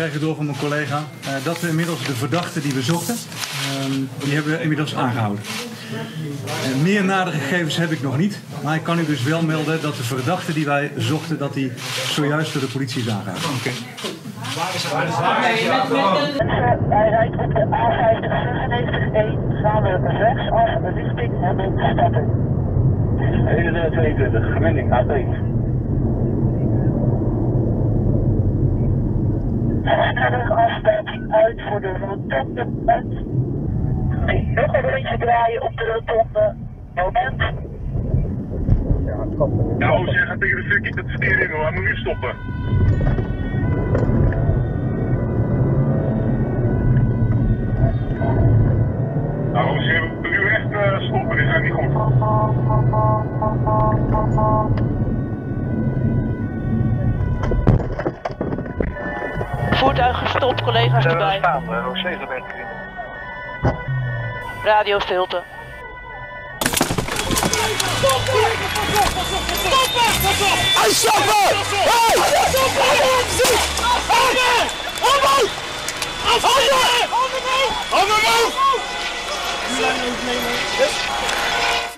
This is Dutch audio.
krijg ik door van mijn collega dat we inmiddels de verdachte die we zochten, die hebben we inmiddels aangehouden. Meer nadere gegevens heb ik nog niet, maar ik kan u dus wel melden dat de verdachte die wij zochten, dat die zojuist door de politie is aangehouden. Okay. Hij rijdt op de A50 samen rechts af richting Hemmen-Stappen. 22, gemeening A1. Sterk afsluiting uit voor de rotonde punt. Nog een rondje draaien op de rotonde. Moment. Nou, zeg gaat tegen de circuit dat stering hoor, hij moet nu stoppen. Nou, ze moeten nu echt stoppen, dit gaat niet goed. Voertuig gestopt, collega's erbij. Radiofilter. Hij stoppen! Hey! Handen omhoog!